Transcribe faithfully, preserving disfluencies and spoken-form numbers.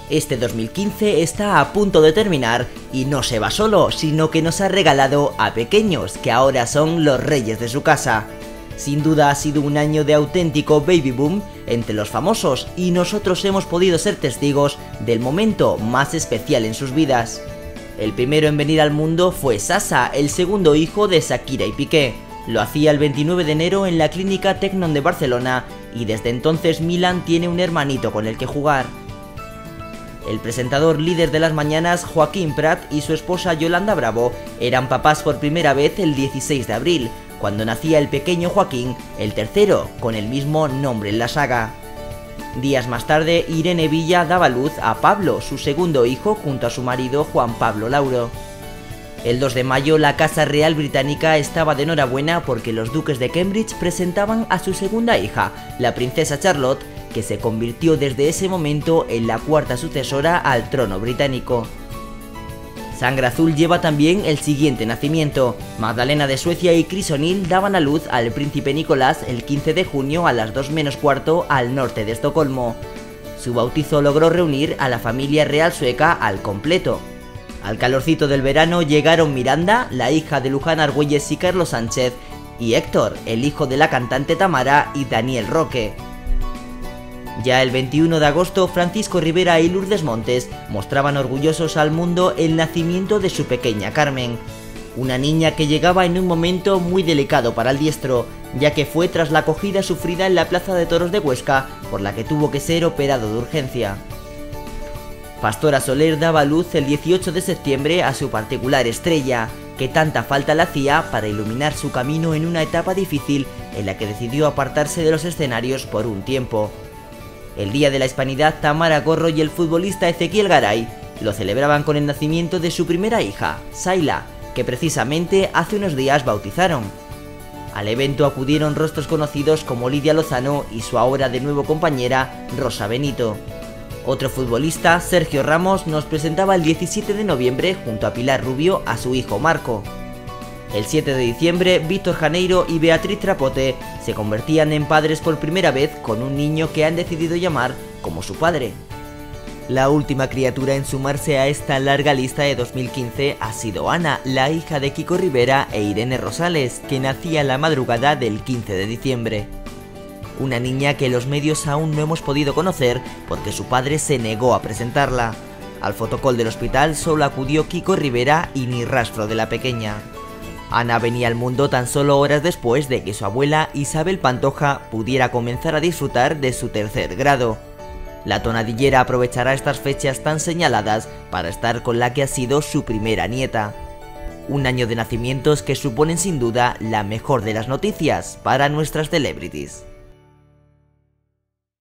Este dos mil quince está a punto de terminar y no se va solo, sino que nos ha regalado a pequeños que ahora son los reyes de su casa. Sin duda ha sido un año de auténtico baby boom entre los famosos y nosotros hemos podido ser testigos del momento más especial en sus vidas. El primero en venir al mundo fue Sasha, el segundo hijo de Shakira y Piqué. Lo hacía el veintinueve de enero en la clínica Tecnon de Barcelona y desde entonces Milan tiene un hermanito con el que jugar. El presentador líder de las mañanas, Joaquín Prat, y su esposa Yolanda Bravo eran papás por primera vez el dieciséis de abril, cuando nacía el pequeño Joaquín, el tercero, con el mismo nombre en la saga. Días más tarde, Irene Villa daba luz a Pablo, su segundo hijo, junto a su marido Juan Pablo Lauro. El dos de mayo, la Casa Real Británica estaba de enhorabuena porque los duques de Cambridge presentaban a su segunda hija, la princesa Charlotte, que se convirtió desde ese momento en la cuarta sucesora al trono británico. Sangre Azul lleva también el siguiente nacimiento. Magdalena de Suecia y Chris O'Neill daban a luz al príncipe Nicolás el quince de junio a las dos menos cuarto al norte de Estocolmo. Su bautizo logró reunir a la familia real sueca al completo. Al calorcito del verano llegaron Miranda, la hija de Luján Argüelles y Carlos Sánchez, y Héctor, el hijo de la cantante Tamara y Daniel Roque. Ya el veintiuno de agosto, Francisco Rivera y Lourdes Montes mostraban orgullosos al mundo el nacimiento de su pequeña Carmen, una niña que llegaba en un momento muy delicado para el diestro, ya que fue tras la acogida sufrida en la Plaza de Toros de Huesca, por la que tuvo que ser operado de urgencia. Pastora Soler daba a luz el dieciocho de septiembre a su particular estrella, que tanta falta le hacía para iluminar su camino en una etapa difícil en la que decidió apartarse de los escenarios por un tiempo. El Día de la Hispanidad, Tamara Gorro y el futbolista Ezequiel Garay lo celebraban con el nacimiento de su primera hija, Sayla, que precisamente hace unos días bautizaron. Al evento acudieron rostros conocidos como Lidia Lozano y su ahora de nuevo compañera, Rosa Benito. Otro futbolista, Sergio Ramos, nos presentaba el diecisiete de noviembre junto a Pilar Rubio a su hijo Marco. El siete de diciembre, Víctor Janeiro y Beatriz Trapote se convertían en padres por primera vez con un niño que han decidido llamar como su padre. La última criatura en sumarse a esta larga lista de dos mil quince ha sido Ana, la hija de Kiko Rivera e Irene Rosales, que nacía la madrugada del quince de diciembre. Una niña que los medios aún no hemos podido conocer porque su padre se negó a presentarla. Al fotocall del hospital solo acudió Kiko Rivera y ni rastro de la pequeña. Ana venía al mundo tan solo horas después de que su abuela Isabel Pantoja pudiera comenzar a disfrutar de su tercer grado. La tonadillera aprovechará estas fechas tan señaladas para estar con la que ha sido su primera nieta. Un año de nacimientos que suponen sin duda la mejor de las noticias para nuestras celebrities.